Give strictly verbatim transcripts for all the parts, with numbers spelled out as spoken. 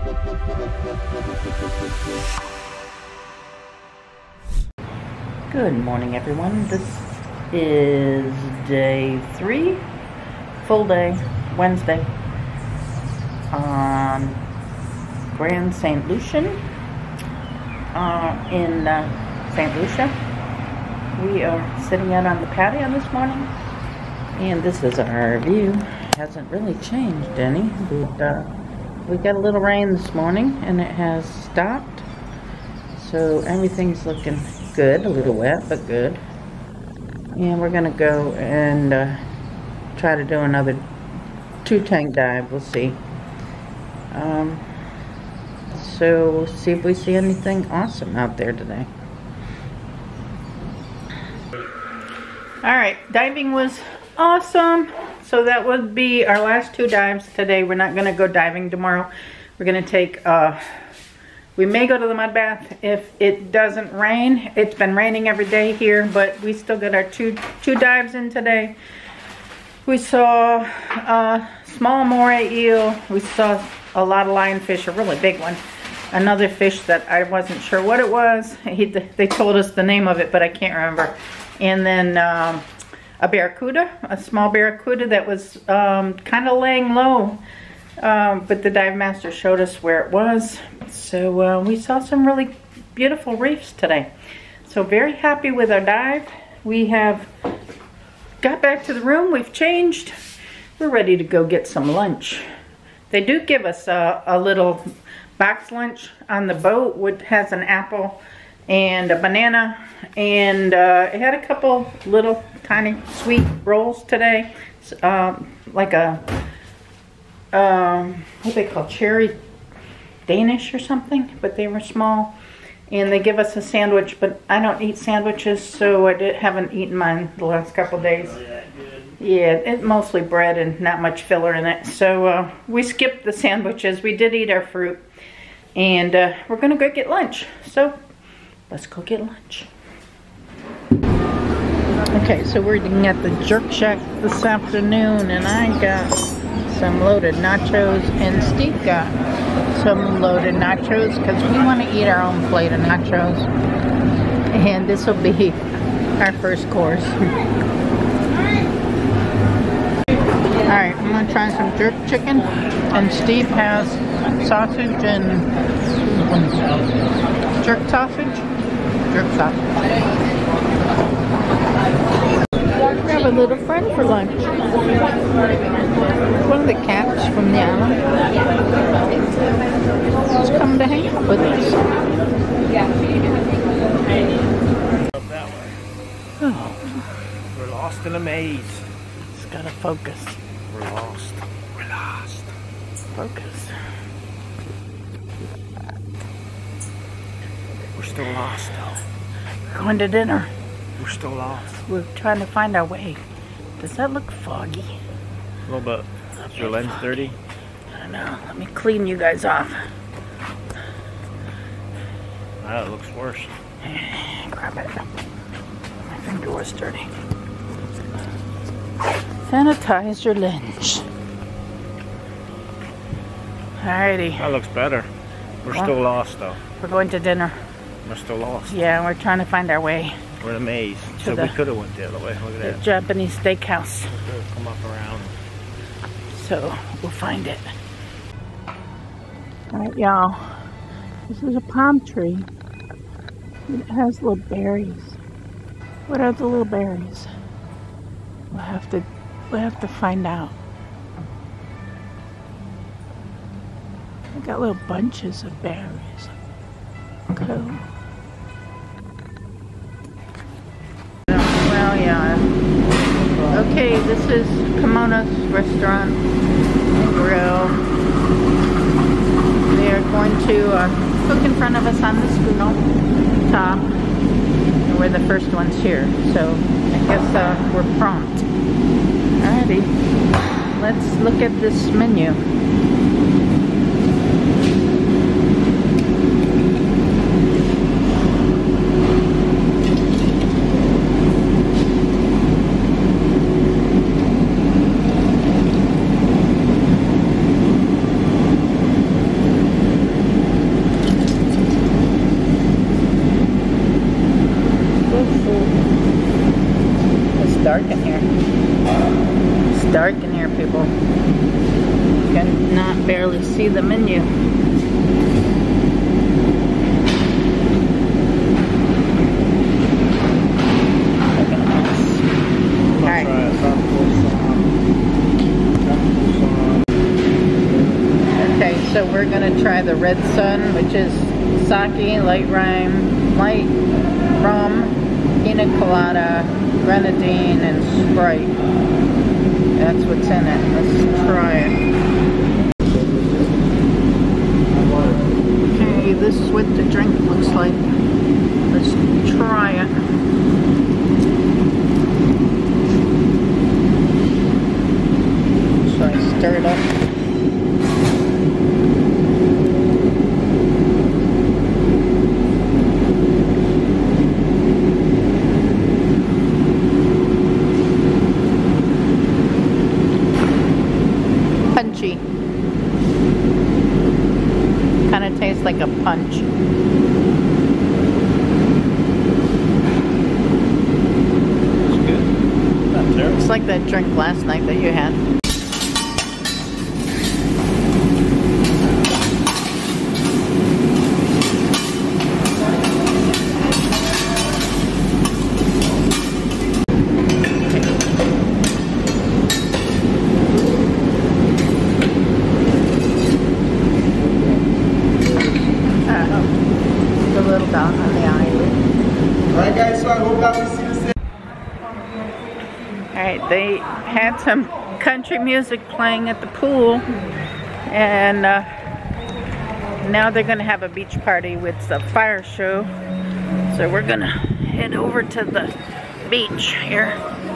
Good morning, everyone. This is day three, full day, Wednesday, on Grand Saint Lucian uh, in uh, Saint Lucia. We are sitting out on the patio this morning, and this is our view. Hasn't really changed any, but uh, we got a little rain this morning, and it has stopped, so everything's looking good, a little wet, but good. And we're gonna go and uh, try to do another two tank dive. We'll see. Um, so we'll see if we see anything awesome out there today. All right, diving was awesome. So that would be our last two dives today. We're not gonna go diving tomorrow. We're gonna take uh, we may go to the mud bath if it doesn't rain. It's been raining every day here, but we still got our two two dives in today. We saw a small moray eel. We saw a lot of lionfish, a really big one. Another fish that I wasn't sure what it was. He, they told us the name of it, but I can't remember. And then um, a barracuda, a small barracuda that was um, kind of laying low. Um, but the dive master showed us where it was. So uh, we saw some really beautiful reefs today. So very happy with our dive. We have got back to the room. We've changed. We're ready to go get some lunch. They do give us a, a little box lunch on the boat, which has an apple and a banana. And uh, it had a couple little tiny sweet rolls today. Um, like a... Um, what they call cherry Danish or something, but they were small, and they give us a sandwich, but I don't eat sandwiches, so I did, haven't eaten mine the last couple days. Oh, yeah, good. Yeah, it's mostly bread and not much filler in it, so uh, we skipped the sandwiches. We did eat our fruit, and uh, we're gonna go get lunch, so let's go get lunch. Okay, so we're eating at the Jerk Shack this afternoon, and I got some loaded nachos, and Steve got some loaded nachos because we want to eat our own plate of nachos, and this will be our first course. Alright, I'm going to try some jerk chicken, and Steve has sausage and jerk sausage? Jerk sausage. We have a little friend for lunch. One of the cats from the island. He's come to hang out with us. Up that way. Oh. We're lost in a maze. It's gotta focus. We're lost. We're lost. Focus. We're still lost though. We're going to dinner. We're still lost. We're trying to find our way. Does that look foggy? A little bit. Is your lens dirty? I don't know. Let me clean you guys off. Ah, it looks worse. Grab it. My finger was dirty. Sanitize your lens. Alrighty. That looks better. We're Well, still lost though. We're going to dinner. We're still lost. Yeah, we're trying to find our way. We're in a maze. To So the- we could have went the other way. Look at The that. Japanese steakhouse. We could have come up around. So we'll find it. Alright, y'all. This is a palm tree. It has little berries. What are the little berries? We'll have to we'll have to find out. I got little bunches of berries. Cool. Well, yeah. Okay, this is Kimono's restaurant and grill. They are going to uh, cook in front of us on the schooner top. And we're the first ones here, so I guess uh, we're prompt. Alrighty, let's look at this menu. table. You can not barely see the menu. Look at this. All right. Okay, so we're gonna try the Red Sun, which is sake, light lime, light rum, pina colada, grenadine, and Sprite. That's what's in it. Let's try it. Okay, this is what the drink looks like. Let's try it. So I stir it up. Kind of tastes like a punch. It's good. Not terrible. It's like that drink last night that you had. Alright, they had some country music playing at the pool, and uh, now they're going to have a beach party with the fire show. So we're going to head over to the beach here.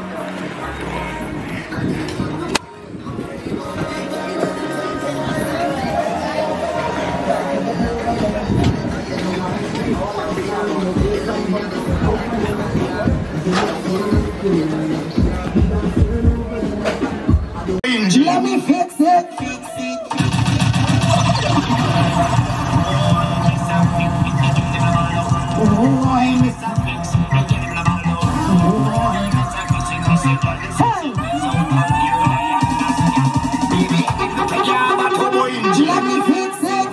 Let me fix it. Let me fix it.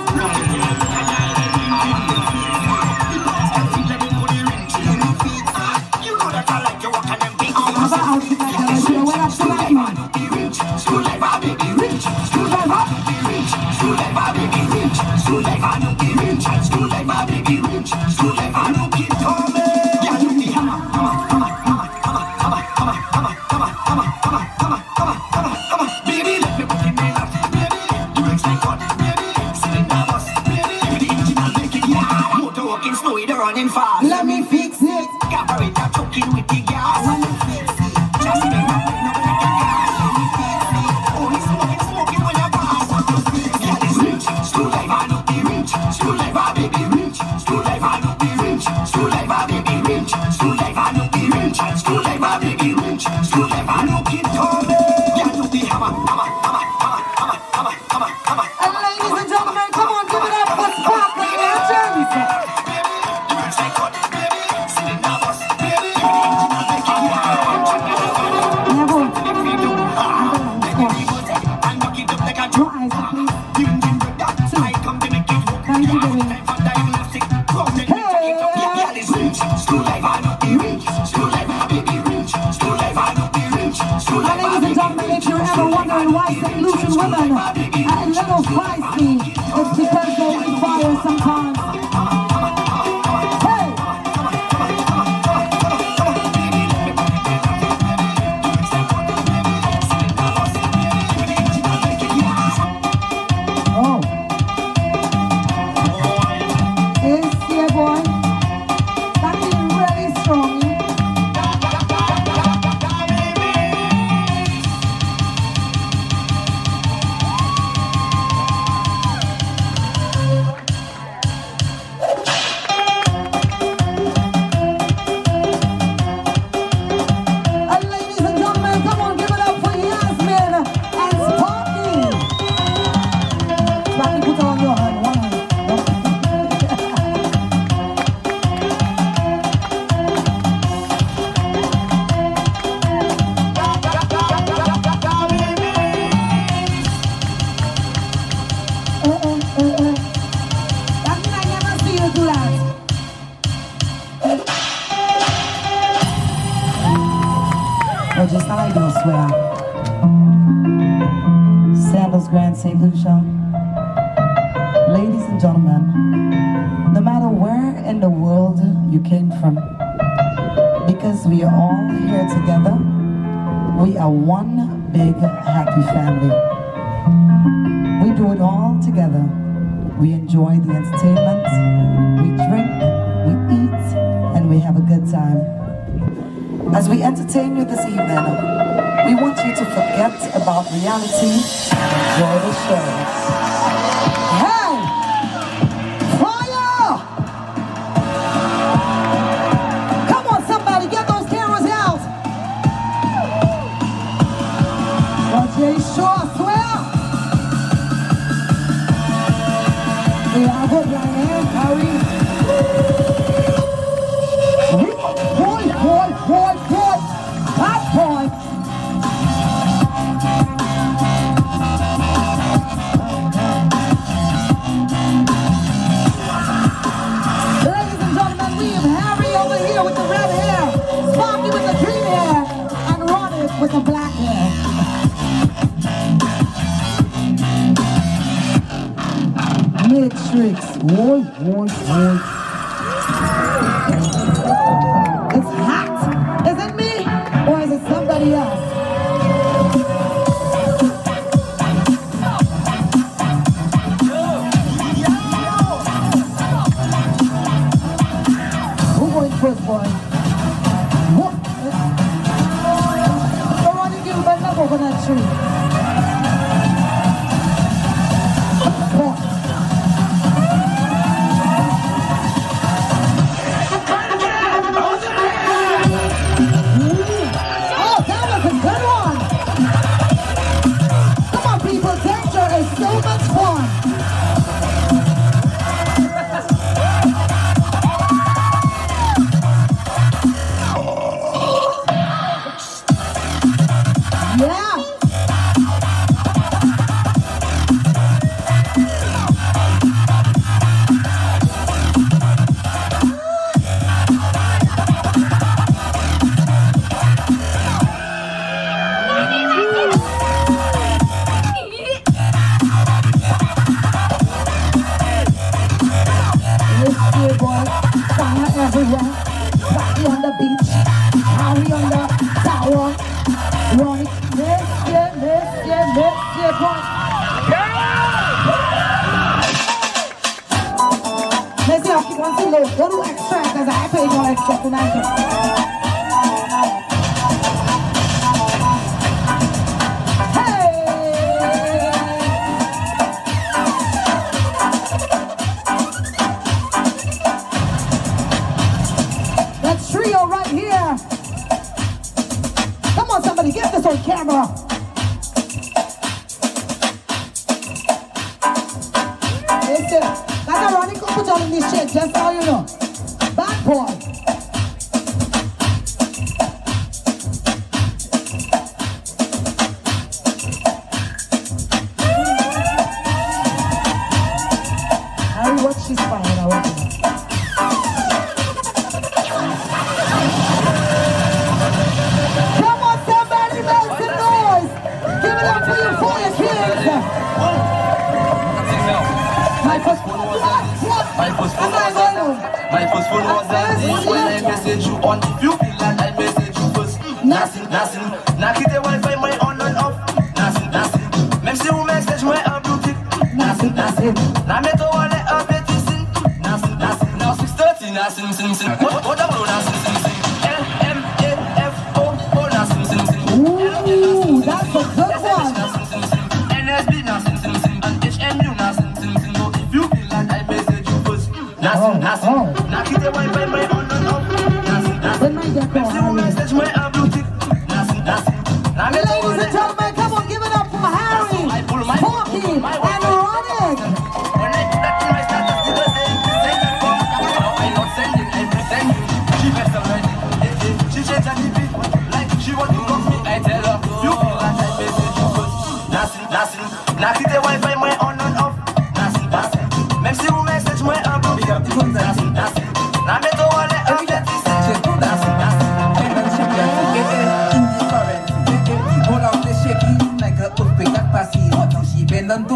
Let me fix it. Why Saint Lucian women are a little feisty? It's because they need fire sometimes. Hey! Oh. It's yeah, boy. That is really strong. eh, eh, eh, eh. That means I never see you do that. Or just how I do, I swear. Sandals Grand Saint Lucia. Ladies and gentlemen, no matter where in the world you came from, because we are all here together, we are one big happy family. We do it all together. We enjoy the entertainment, we drink, we eat, and we have a good time. As we entertain you this evening, we want you to forget about reality and enjoy the show. Hey! Fire! Come on, somebody, get those cameras out! Roger Shaw, swear! We are good, Ryan, Harry. Boy, boy, boy, boy! Hot boy! Ladies and gentlemen, we have Harry over here with the red hair, Sparky with the green hair, and Ronnie with the black hair. Matrix, boy, boy, boy. It's hot. Is it me or is it somebody else? Who going first, boy? What? You're running you by number over that tree. Boy. Oh, that was a good one. Come on, people. Danger is so much fun. Yeah. This boy, fire everywhere. Party on the beach, Harry on the tower. Ronnie, this year, this year, this year, boy. Let's see, I'll keep on too low. Go to extra, because I paid no extra tonight. Trio right here. Come on, somebody, get this on camera. Listen, that's a running couple on in this shit, just so you know. Bad boy. Harry, what she's fine, I want to know. My first phone was that day when I message you on. If you feel like I message you first, nothing, nothing. Now keep the Wi-Fi my on and off. Nothing, nothing. Même si vous message moi un boutique. Nothing, nothing. Now me to one let up it listen. Nothing, nothing. Now six thirty, nothing, sim, sim. What, what up, nothing, sim, sim. L M A F O, oh, nothing, sim, sim. Ooh, that's a good one. N S B, nothing, sim, sim. And H M U, nothing, sim, sim. If you feel like I message you first, nothing, nothing. Oh. Now keep the Wi-Fi my on and off. Nothing, nothing. Même si vous message moi un boutique. Nothing, nothing. Now me to one Ladies and gentlemen, come on, give it up for Harry, Sparky, and Ronnie. When I put that in my status, it was saying, send that phone. Now I'm not sending, I'm pretending. She best already. She changed and the beat. Like she want to love me, I tell her. You feel like I message you first. Nothing, nothing. Now keep the Wi-Fi my on and off.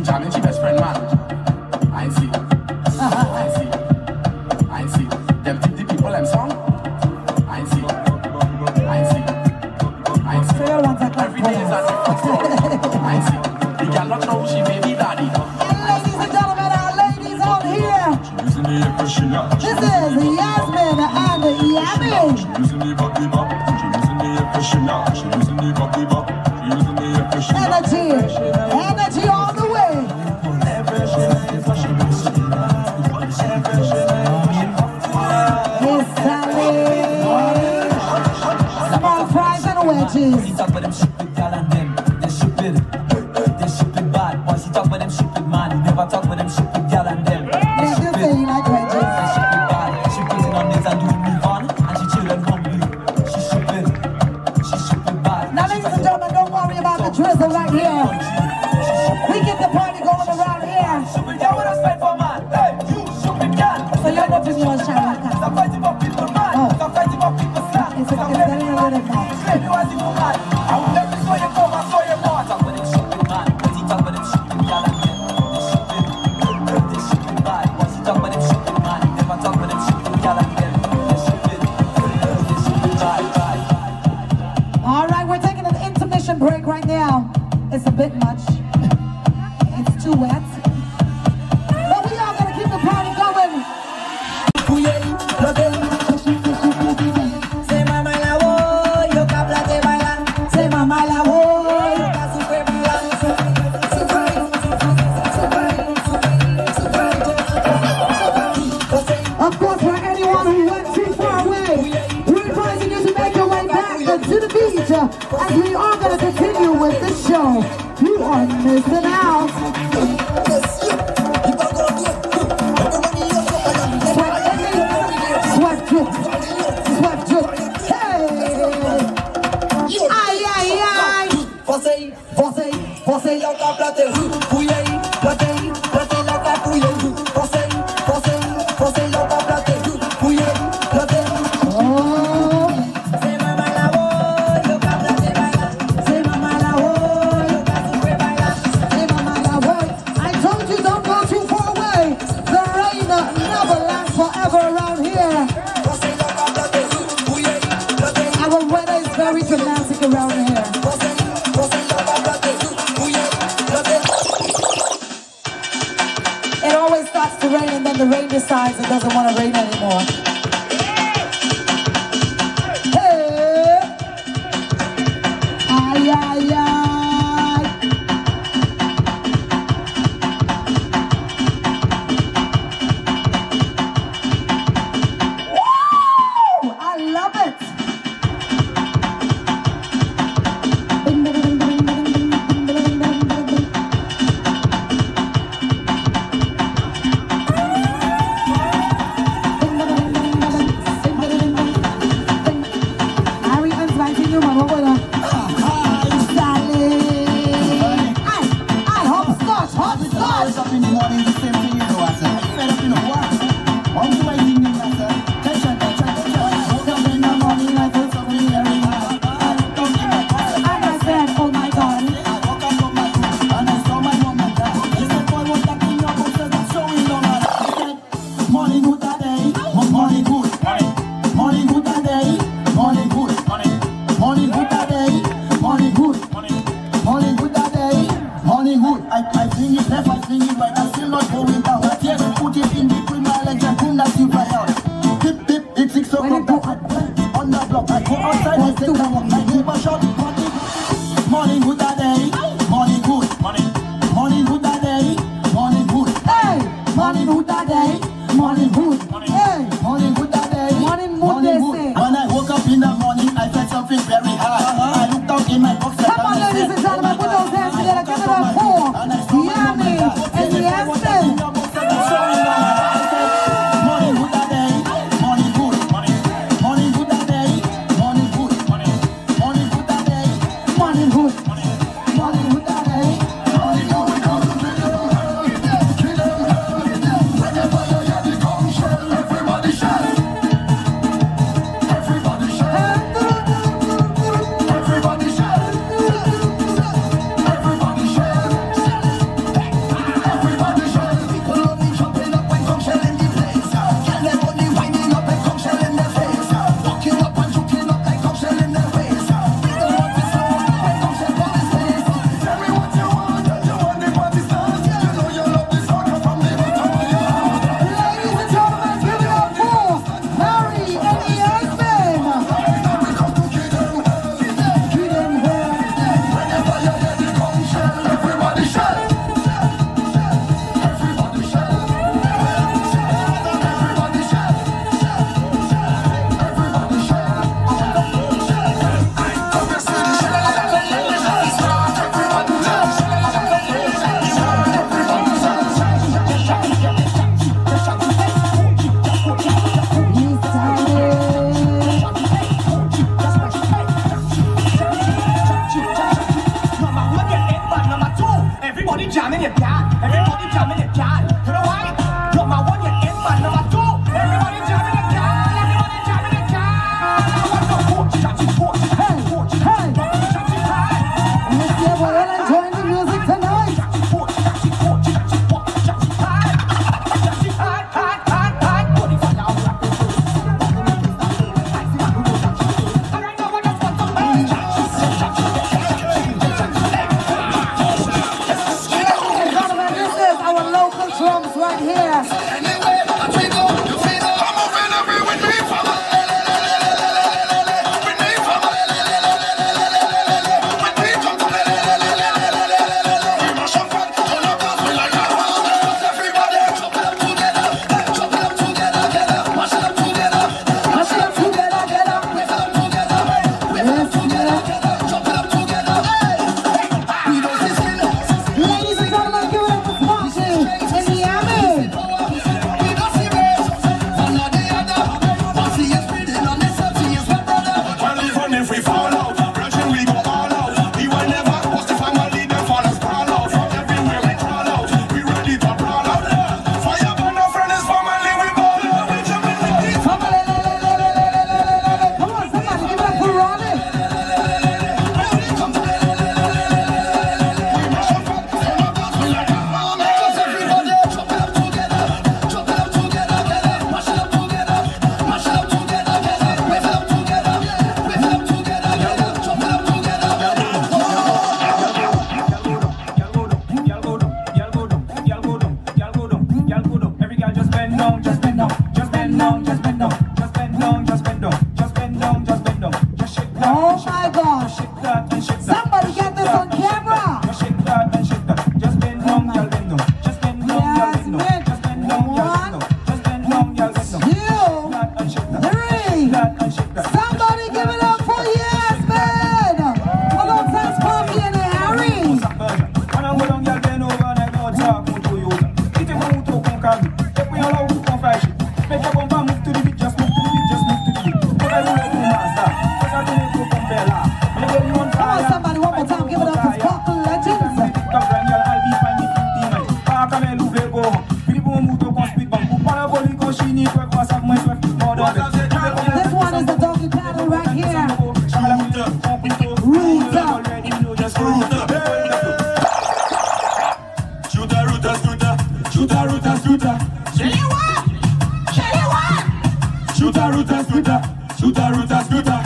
she jamming, she best friend man. I see, I see, I see. Them think the people them song. I see, I see, I see. Every day is a different story. I see. You cannot know who she baby daddy. Ladies and gentlemen, our ladies out here. This is Yasmin and Yami. Energy, energy all the way. Yes, Sally. Small fries and wedges. She talk about them stupid gal and them, they stupid, they stupid bad. Boy, she talk about them stupid man, you never talk about them stupid gal and them. They Yes, you say you like wedges. They stupid bad. She putting on this and doing me fun, and she children hungry. She stupid, she stupid bad. Now, ladies and gentlemen, don't worry about the drizzle right here. We get the party going around here. Stupid gal, what I spend for man? Hey, you stupid gal. So you're not just one shower. Stop fighting for people, man. Oh. Stop fighting for people, slack. It's a, it's a little bit more. Slave you as if you mad. I will never saw you come, I saw you more. Talk about them stupid man. When he talk about them stupid gal and them, they stupid, they stupid bad. When he talk about them stupid man, he never talk about them stupid gal and them, they stupid, they stupid bad, bad. All right, we're taking an intermission break right now. It's a bit much. It's too wet. But we are gonna keep the party going. Say mamá la voy, yo que habla de bailar. Say mama la voy. Yo que sufre bailar. Of course, for anyone who went too far away, we're advising you to make your way back to the beach uh, as we are going to continue with this show. You are missing out. Sweat, sweat drip, sweat drip. Hey! Ai, ai, ai! Você, você, você é o que plate, fuyei, platei, platei lá que fuyei. Você, você, você é o que plate, fuyei, platei. Oh! Say mamá la voy, yo que habla de bailar. Say mamá la voy, yo que sufre bailar. Say mama la voy. I told you don't go too far away. The rain uh, never lasts forever around here. Você é o que plate, fuyei, platei. Our weather is very dramatic around here. Você, você é o que plate, fuyei, platei. It always starts to rain and then the rain decides it doesn't want to rain anymore. Hey! Ay, ay, ay! Woo! I love it! Ari inviting you, Mama. Bueno. Hi, Sally. Ay, ay, hopscotch, hopscotch. Up in the morning, the same thing, you know, I said. Fed up, you know, what? On to my evening, I said. Tension, tension, tension. I woke up in the morning, I felt something very hard. I looked up in my car. And I said, oh my God. I woke up from my room, and I saw my mom and dad. They said, boy, what's that in your book? Says, I'm showing no man. They said, morning good that day, morning good. Morning good that day, morning good. Morning good that day, morning good. Morning good that day, morning good. I, I fling it left, I fling it right, I'm still not going down. I yes, put it in between my legs and boom, that's you fly out. Dip, dip, it's six o'clock, I advance on the block. I go outside, I take a walk, my neighbor shot, morning. Morning good that day, morning good. Morning good that day, morning good. Hey, morning good that day, morning good. Hey, Morning good that day, Morning good, they say. When I woke up in the morning, I felt something very hard. I looked out in my box. come on, ladies and gentlemen, put those hands together, give it up for Yami and Yasmin. jamming it, yeah. Everybody jamming it, yeah. You know why? You're my one, you're in my number two. Everybody jamming it, yeah. Everybody jamming it, yeah. What's the coach? Shotty coach. Hey, coach. Hey. Shotty high. Let's see what you're enjoying the music tonight. Shotty coach. Shotty coach. Shotty coach. Shotty high. Shotty high, high, high, high. Body for now, rock the first. All right, now I just want some money. Shotty, shotty, Our local drums right here. Ladies and gentlemen, give it up for Swansea in Miami. Come on, somebody give it up for Ronnie. Oh my gosh. Somebody get this on camera. Yes, Two, three. Somebody give it up for Yasmin. Alongside Puffy and Harry. Come on, somebody, one more time. Give it up for Sparkle Legends. This one is the doggy paddle right here. Ruta. Shooter, Ruta, scooter. Shooter, Ruta, scooter. Shooter, Ruta, scooter. Shooter, Ruta, scooter.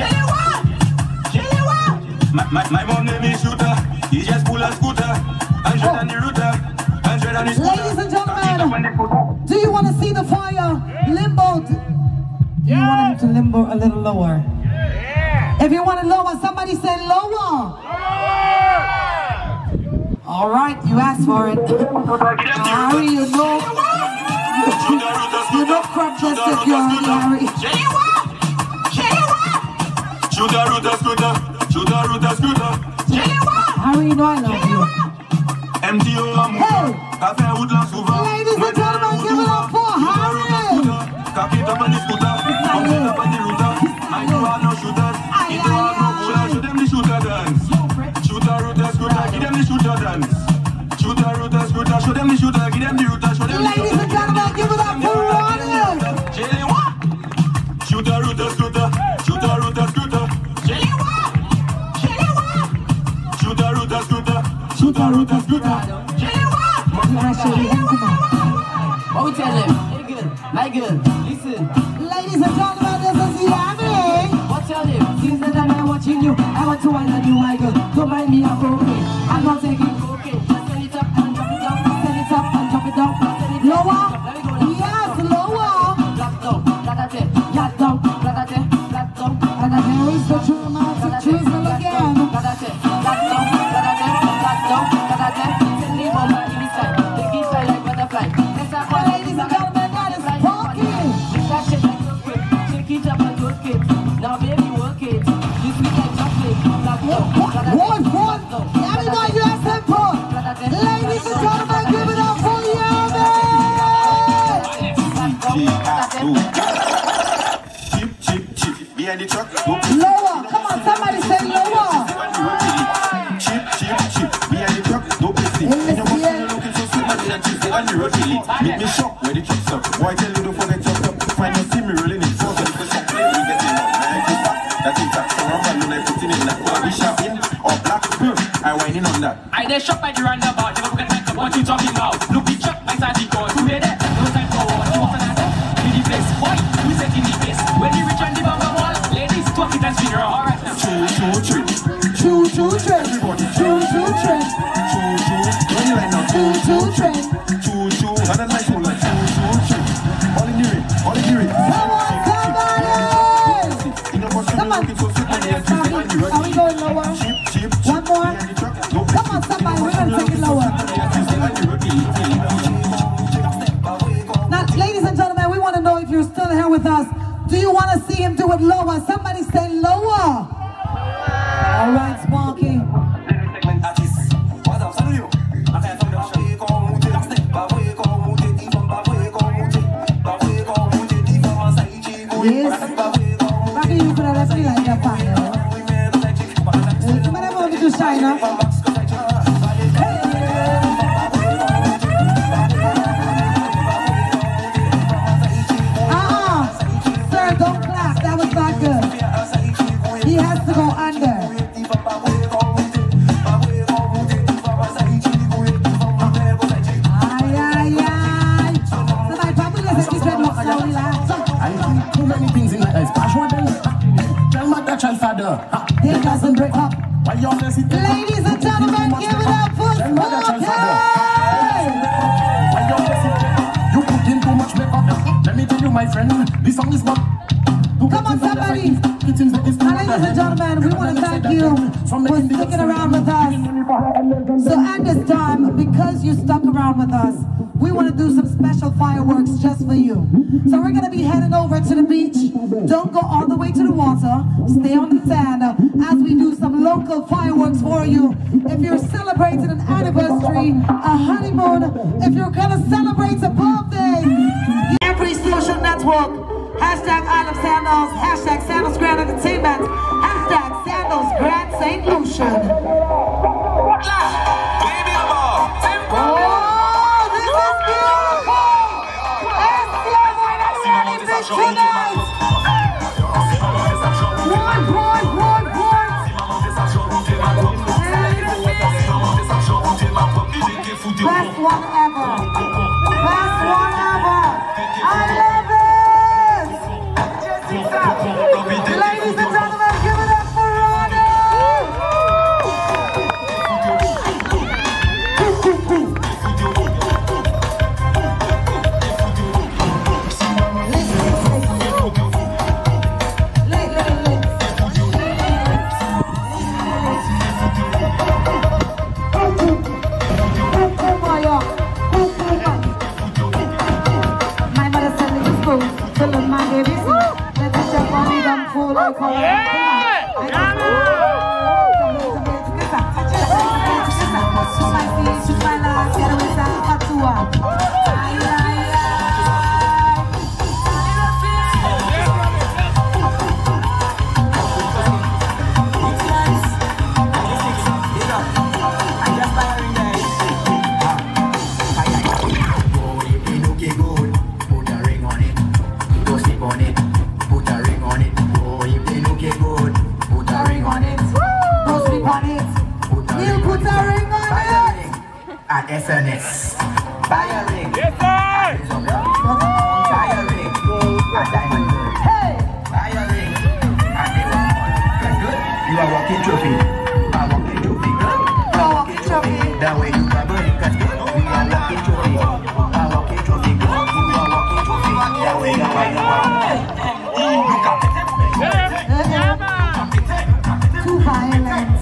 My, my, my mom name is Shooter. He just pull a scooter. Hundred on the router. Hundred on the scooter. Ladies and gentlemen, do you want to see the fire limbo? Do you want him to limbo a little lower? If you want it lower, somebody say lower. All right, you asked for it. Harry, you know, you know crop just security, Harry. Shooter, Ruta, scooter. Shooter, Ruta, scooter. Harry, you know I love you. M T O Hey. Café Woodland souvent. Ladies and gentlemen, give it up for Harry. Café top on the scooter. Come up on the router. I know I no shooters. If you have no cooler, show them the shooter dance. Shooter, Ruta, scooter. Give them the shooter dance. Shooter, Ruta, scooter. Show them the shooter. Give them the router. Show them the Ladies and gentlemen, give it up for Ronnie. Shooter, Ruta, scooter. Shooter, Ruta, scooter. Shooter, Ruta, scooter. Shooter, Ruta, scooter. What we tell them? Hey girl, my girl, listen. Ladies and gentlemen, this is Yami. What tell them? Since the time I'm watching you, I want to wine on you, my girl. Don't mind me, I'm broken. I'm not taking cocaine. Just send it up and drop it down. Send it up and drop it down. Send it Lower? Let me go. Yes, lower. Flat down, flat down, flat down, flat down, flat down. There is the true amount of drizzle again. Flat down, flat down, flat down, flat down. Send me over in this time. They keep fly like butterfly. Ladies and gentlemen, that is Parky. That shit like a whip. Shake it up and work it. Now baby work it. You sweet like chocolate. Flat down, flat down, One, one. flat down. Everybody, you have tempo. Ladies and gentlemen, give it up for Yami. Chip, chip, chip. Behind the truck. Lower. Come on, somebody say lower. Chip, chip, chip. Behind the truck. No pissing. In the and the road really make me shock where the chips up. Boy, tell you don't forget your cup. Find your team, me rolling in four. But if it's up, play, we get it up. Man, keep back. That's it, that's the rumble. You like putting it in that. We shopping or black. I whining on that. I then shop at the roundabout. Never forget time to what you talking about. Look the truck, my side code. Who made it? No time for what you want to do. In the place, boy, we set in the place. When you reach on the bumper wall, ladies, talk it and figure out. All right now. Choo choo trip. Choo choo trip. Everybody. Choo choo trip. Choo choo. When you like now. Choo choo trip. Choo choo. And a nice one like choo choo trip. All in the ring. All in the ring. Come on, somebody! Come on. Are we going lower? One more. Come on, somebody. We're going to take it lower. Now, ladies and gentlemen, we want to know if you're still here with us. Do you want to see him do it lower? Somebody say lower. All right, Sparky. Yes. Sparky, you could have left me like that fire. Come on, to China. Uh-uh. Sir, don't clap. That was not good. He has to go under. Ay, ay, ay. Somebody probably listen to this walk slowly, laugh. I see too many things in my eyes. Pass one thing. Tell my Dutch and father. It doesn't break up. Why you always hit? Ladies and gentlemen, give it up for Sparky! Why you always hit? You put in too much makeup. Let me tell you, my friend, this song is not. Come on, somebody! Now, ladies and gentlemen, we want to thank you for sticking around with us. So at this time, because you stuck around with us, we want to do some special fireworks just for you. So we're going to be heading over to the beach. Don't go all the way to the water. Stay on the sand as we do some local fireworks for you. If you're celebrating an anniversary, a honeymoon, if you're going to celebrate a birthday, every social network, hashtag Isle of Sandals, hashtag Sandals Grand Entertainment, hashtag Sandals Grand Saint Lucian. Oh, this is beautiful! It's the big tonight! One, one, one, one! Best one ever! Best one ever! I love it! Ladies and gentlemen, give it up for Ronnie! My mother said me to school, children my babies. Let's jump on me, don't fool like her. My last, get away from Fatua. At S N S. Buy a ring. Yes, sir. Buy a ring. At Diamond Girl. Hey. Buy a ring. At Diamond. That's good. You are walking trophy. I walking trophy. Good. You are walking trophy. That way you are good. That's good. You are walking trophy. I walking trophy. Good. You are walking trophy. That way you are good. Look up. Too violent.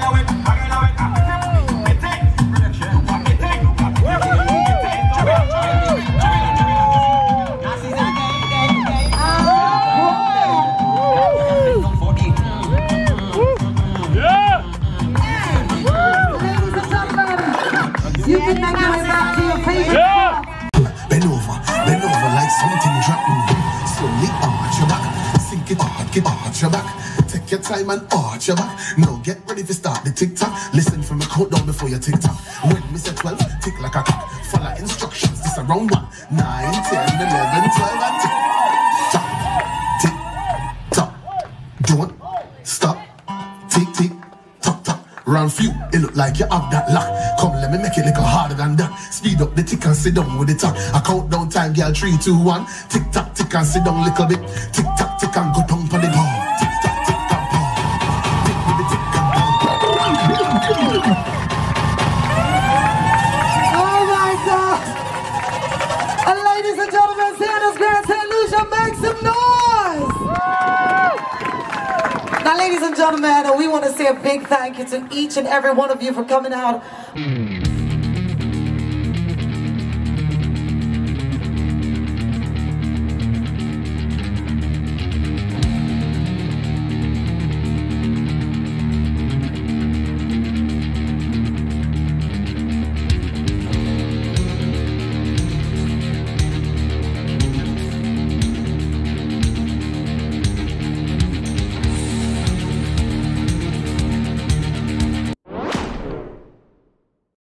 You can make your way back to your favorite yeah. Bend over, bend over like something dropping. Slowly arch your back, sink it, arch it, arch your back. Take your time and arch your back. Now get ready to start the tick-tock. Listen from the countdown before you tick-tock. When me say twelve, tick like a clock. follow instructions. This a round one. Nine, ten, eleven, twelve, and tick tock, tick tock. Don't stop. Tick tick tock tock. Round few, it look like you have that lock. Come, let me make it little harder than that. Speed up the tick and sit down with the talk. I count down time, girl. Three, two, one. Tick tock, tick and sit down little bit. Tick tock, tick and go down for the ball. Tick tock, tick and ball. Tick with the tick and ball. Oh my God! And ladies and gentlemen, Santa's Grand Saint Lucia, make some noise! Now, ladies and gentlemen, we want to say a big thank you to each and every one of you for coming out.